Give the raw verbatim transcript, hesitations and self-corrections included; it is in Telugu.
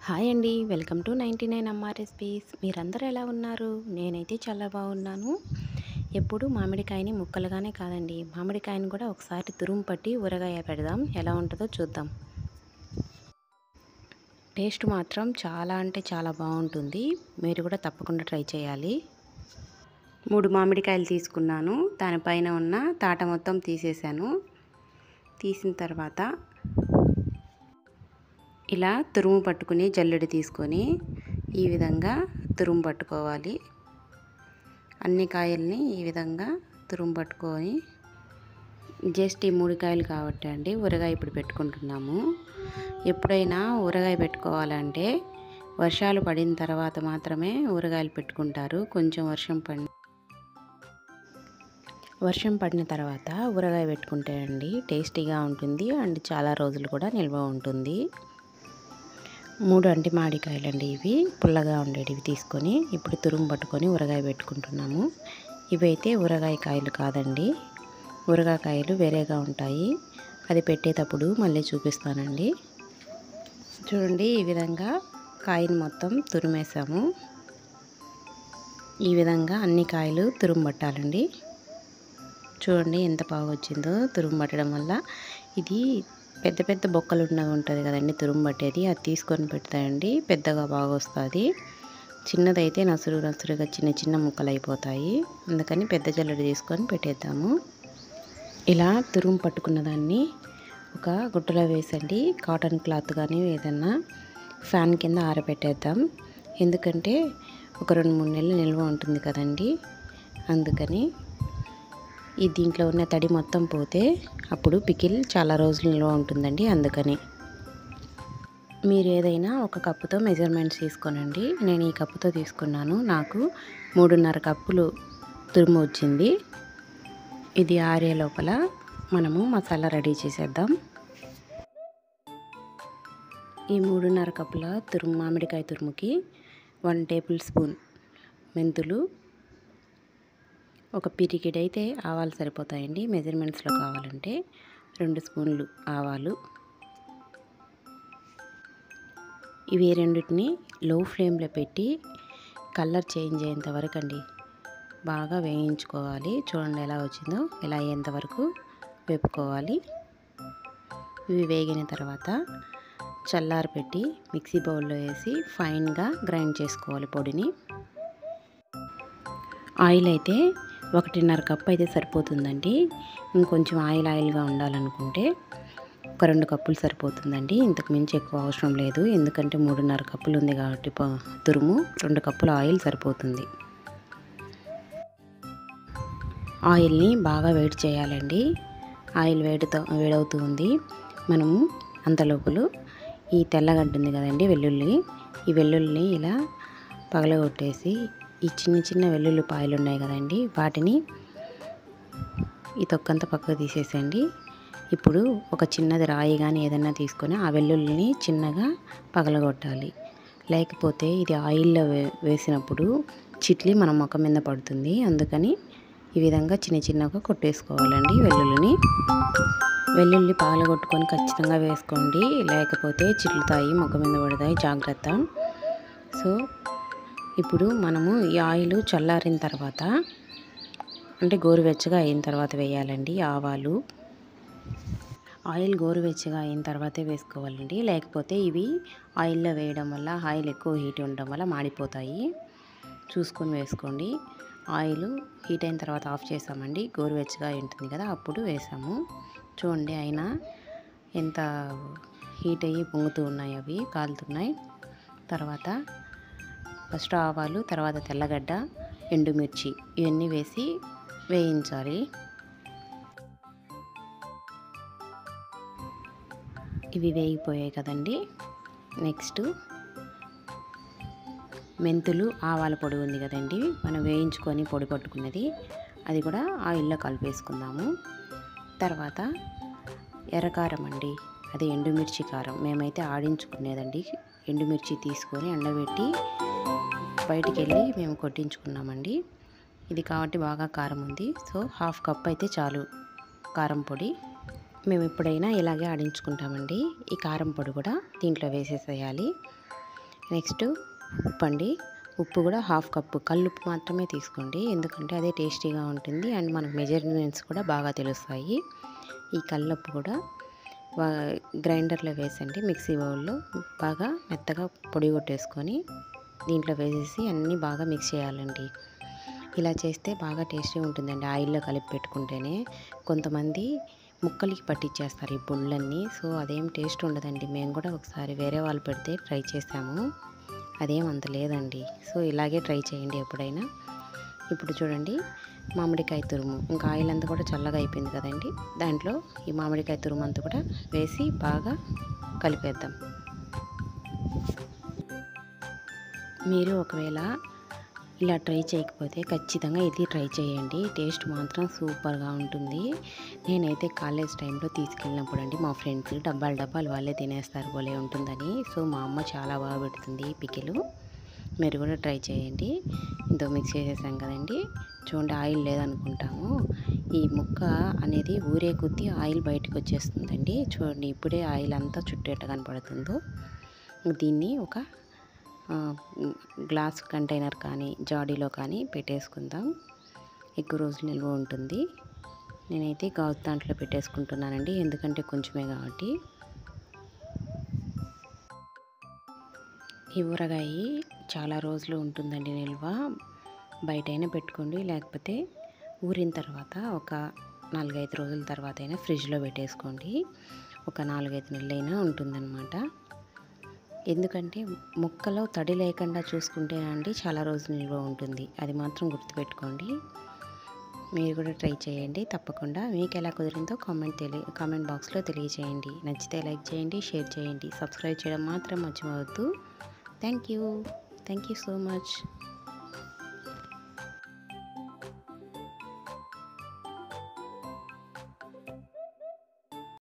హాయ్ అండి. వెల్కమ్ టు నైంటీ నైన్ అమ్మ రెసిపీస్. మీరందరూ ఎలా ఉన్నారు? నేనైతే చాలా బాగున్నాను. ఎప్పుడు మామిడికాయని ముక్కలుగానే కాదండి, మామిడికాయని కూడా ఒకసారి తురుము పట్టి ఊరగాయ పెడదాం, ఎలా ఉంటుందో చూద్దాం. టేస్ట్ మాత్రం చాలా అంటే చాలా బాగుంటుంది. మీరు కూడా తప్పకుండా ట్రై చేయాలి. మూడు మామిడికాయలు తీసుకున్నాను. దానిపైన ఉన్న తాట మొత్తం తీసేసాను. తీసిన తర్వాత ఇలా తురుము పట్టుకుని జల్లెడ తీసుకొని ఈ విధంగా తురుము పట్టుకోవాలి. అన్ని కాయల్ని ఈ విధంగా తురుము పట్టుకొని, జస్ట్ ఈ మూడు కాయలు కాబట్టి అండి ఊరగాయ ఇప్పుడు పెట్టుకుంటున్నాము. ఎప్పుడైనా ఊరగాయ పెట్టుకోవాలంటే వర్షాలు పడిన తర్వాత మాత్రమే ఊరగాయలు పెట్టుకుంటారు. కొంచెం వర్షం పడి వర్షం పడిన తర్వాత ఊరగాయ పెట్టుకుంటే అండి టేస్టీగా ఉంటుంది అండ్ చాలా రోజులు కూడా నిల్వ ఉంటుంది. మూడు అంటి మామిడికాయలండి ఇవి, పుల్లగా ఉండేటివి తీసుకొని ఇప్పుడు తురుము పట్టుకొని ఊరగాయ పెట్టుకుంటున్నాము. ఇవైతే ఊరగాయ కాయలు కాదండి, ఊరగాయ కాయలు వేరేగా ఉంటాయి. అది పెట్టేటప్పుడు మళ్ళీ చూపిస్తానండి. చూడండి, ఈ విధంగా కాయను మొత్తం తురిమేసాము. ఈ విధంగా అన్ని కాయలు తురుము పట్టాలండి. చూడండి ఎంత బాగా వచ్చిందో తురుము పట్టడం వల్ల. ఇది పెద్ద పెద్ద బొక్కలు ఉన్నవి ఉంటుంది కదండి తురుము పట్టేది, అది తీసుకొని పెడతాయండి, పెద్దగా బాగా వస్తుంది. చిన్నదైతే నసురు నసురుగా చిన్న చిన్న ముక్కలు అయిపోతాయి. అందుకని పెద్ద జల్లెడ తీసుకొని పెట్టేద్దాము. ఇలా తురుము పట్టుకున్న దాన్ని ఒక గుట్టలో వేసండి, కాటన్ క్లాత్ కానీ ఏదన్నా ఫ్యాన్ కింద ఆరబెట్టేద్దాం. ఎందుకంటే ఒక రెండు మూడు నెలలు నిల్వ ఉంటుంది కదండి, అందుకని ఈ దీంట్లో ఉన్న తడి మొత్తం పోతే అప్పుడు పికిల్ చాలా రోజులు నిల్వ ఉంటుందండి. అందుకని మీరు ఏదైనా ఒక కప్పుతో మెజర్మెంట్స్ తీసుకోనండి. నేను ఈ కప్పుతో తీసుకున్నాను. నాకు మూడున్నర కప్పులు తురుము వచ్చింది. ఇది ఆరే లోపల మనము మసాలా రెడీ చేసేద్దాం. ఈ మూడున్నర కప్పుల తురుము మామిడికాయ తురుముకి వన్ టేబుల్ స్పూన్ మెంతులు, ఒక పిరికిడైతే ఆవాలు సరిపోతాయండి. మెజర్మెంట్స్లో కావాలంటే రెండు స్పూన్లు ఆవాలు. ఇవి రెండింటిని లో ఫ్లేమ్లో పెట్టి కలర్ చేంజ్ అయ్యేంత వరకు అండి బాగా వేయించుకోవాలి. చూడండి ఎలా వచ్చిందో, ఇలా అయ్యేంత వరకు వేపుకోవాలి. ఇవి వేగిన తర్వాత చల్లారి పెట్టి మిక్సీ బౌల్లో వేసి ఫైన్గా గ్రైండ్ చేసుకోవాలి పొడిని. ఆయిల్ అయితే ఒకటిన్నర కప్పు అయితే సరిపోతుందండి. ఇంకొంచెం ఆయిల్ ఆయిల్గా ఉండాలనుకుంటే ఒక రెండు కప్పులు సరిపోతుందండి. ఇంతకు మించి ఎక్కువ అవసరం లేదు, ఎందుకంటే మూడున్నర కప్పులు ఉంది కాబట్టి తురుము, రెండు కప్పుల ఆయిల్ సరిపోతుంది. ఆయిల్ని బాగా వేడి చేయాలండి. ఆయిల్ వేడితో వేడవుతూ ఉంది. మనము అంతలోపల ఈ తెల్లగడ్డ ఉంది కదండి వెల్లుల్లి, ఈ వెల్లుల్లిని ఇలా పగలగొట్టేసి ఈ చిన్న చిన్న వెల్లుల్లి పాయలు ఉన్నాయి కదండి, వాటిని ఈ తొక్కంతా పక్కకు తీసేసేయండి. ఇప్పుడు ఒక చిన్నది రాయి కానీ ఏదైనా తీసుకొని ఆ వెల్లుల్లిని చిన్నగా పగలగొట్టాలి. లేకపోతే ఇది ఆయిల్లో వే వేసినప్పుడు చిట్లి మన ముఖం మీద పడుతుంది. అందుకని ఈ విధంగా చిన్న చిన్నగా కొట్టేసుకోవాలండి వెల్లుల్లిని. వెల్లుల్లి పగలగొట్టుకొని ఖచ్చితంగా వేసుకోండి, లేకపోతే చిట్లుతాయి, ముఖం మీద పడతాయి, జాగ్రత్త. సో ఇప్పుడు మనము ఈ ఆయిల్ చల్లారిన తర్వాత, అంటే గోరువెచ్చగా అయిన తర్వాత వేయాలండి ఆవాలు. ఆయిల్ గోరువెచ్చగా అయిన తర్వాతే వేసుకోవాలండి, లేకపోతే ఇవి ఆయిల్లో వేయడం వల్ల ఆయిల్ ఎక్కువ హీట్ ఉండడం వల్ల మాడిపోతాయి. చూసుకొని వేసుకోండి. ఆయిల్ హీట్ అయిన తర్వాత ఆఫ్ చేసామండి, గోరువెచ్చగా ఉంటుంది కదా అప్పుడు వేసాము. చూడండి అయినా ఎంత హీట్ అయ్యి పొంగుతూ ఉన్నాయి, అవి కాలుతున్నాయి. తర్వాత ఫస్ట్ ఆవాలు, తర్వాత తెల్లగడ్డ, ఎండుమిర్చి ఇవన్నీ వేసి వేయించాలి. ఇవి వేగిపోయాయి కదండి. నెక్స్ట్ మెంతులు, ఆవాల పొడి ఉంది కదండి మనం వేయించుకొని పొడి పట్టుకున్నది, అది కూడా ఆయిల్లో కలిపేసుకుందాము. తర్వాత ఎర్రకారం అండి, అది ఎండుమిర్చి కారం. మేమైతే ఆడించుకునేదండి, ఎండుమిర్చి తీసుకొని ఎండబెట్టి బయటికి వెళ్ళి మేము కొట్టించుకున్నామండి. ఇది కాబట్టి బాగా కారం ఉంది. సో హాఫ్ కప్ అయితే చాలు కారం పొడి. మేము ఎప్పుడైనా ఇలాగే ఆడించుకుంటామండి. ఈ కారం పొడి కూడా దీంట్లో వేసేసేయాలి. నెక్స్ట్ ఉప్పు అండి. ఉప్పు కూడా హాఫ్ కప్పు కల్లుప్పు మాత్రమే తీసుకోండి, ఎందుకంటే అదే టేస్టీగా ఉంటుంది అండ్ మనకు మెజర్మెంట్స్ కూడా బాగా తెలుస్తాయి. ఈ కల్లుప్పు కూడా గ్రైండర్లో వేసండి, మిక్సీ బౌల్లో బాగా మెత్తగా పొడి కొట్టేసుకొని దీంట్లో వేసేసి అన్నీ బాగా మిక్స్ చేయాలండి. ఇలా చేస్తే బాగా టేస్టీ ఉంటుందండి ఆయిల్లో కలిపి పెట్టుకుంటేనే. కొంతమంది ముక్కలకి పట్టించేస్తారు ఈ పొళ్ళన్నీ, సో అదేం టేస్ట్ ఉండదండి. మేము కూడా ఒకసారి వేరే వాళ్ళు పెడితే ట్రై చేసాము, అదేం అంత లేదండి. సో ఇలాగే ట్రై చేయండి ఎప్పుడైనా. ఇప్పుడు చూడండి మామిడికాయ తురుము, ఇంకా ఆయిల్ అంతా కూడా చల్లగా అయిపోయింది కదండి, దాంట్లో ఈ మామిడికాయ తురుము అంతా కూడా వేసి బాగా కలిపేద్దాం. మీరు ఒకవేళ ఇలా ట్రై చేయకపోతే ఖచ్చితంగా ఇది ట్రై చేయండి, టేస్ట్ మాత్రం సూపర్గా ఉంటుంది. నేనైతే కాలేజ్ టైంలో తీసుకెళ్ళినప్పుడు అండి మా ఫ్రెండ్స్ డబ్బాలు డబ్బాలు వాళ్ళే తినేస్తారు పోలే ఉంటుందని, సో మా అమ్మ చాలా బాగా పెడుతుంది పికిలు. మీరు కూడా ట్రై చేయండి. ఇంతో మిక్స్ చేసేసాం కదండి, చూడండి ఆయిల్ లేదనుకుంటాము, ఈ ముక్క అనేది ఊరే కొద్దీ ఆయిల్ బయటకు వచ్చేస్తుందండి. చూడండి ఇప్పుడే ఆయిల్ అంతా చుట్టేట కనపడుతుందో. దీన్ని ఒక గ్లాస్ కంటైనర్ కానీ జాడీలో కానీ పెట్టేసుకుందాం, ఎక్కువ రోజులు నిల్వ ఉంటుంది. నేనైతే గాజు దాంట్లో పెట్టేసుకుంటున్నానండి, ఎందుకంటే కొంచెమే కాబట్టి. ఈ ఊరగాయ చాలా రోజులు ఉంటుందండి నిల్వ, బయటైనా పెట్టుకోండి, లేకపోతే ఊరిన తర్వాత ఒక నాలుగైదు రోజుల తర్వాత అయినా ఫ్రిడ్జ్లో పెట్టేసుకోండి, ఒక నాలుగైదు నెలలైనా ఉంటుందన్నమాట. ఎందుకంటే ముక్కలో తడి లేకుండా చూసుకుంటే అండి చాలా రోజులు నిల్వ ఉంటుంది, అది మాత్రం గుర్తుపెట్టుకోండి. మీరు కూడా ట్రై చేయండి తప్పకుండా. మీకు ఎలా కుదిరిందో కామెంట్ తెలియ కామెంట్ బాక్స్లో తెలియజేయండి. నచ్చితే లైక్ చేయండి, షేర్ చేయండి, సబ్స్క్రైబ్ చేయడం మాత్రం మర్చిపోవద్దు. Thank you thank you so much.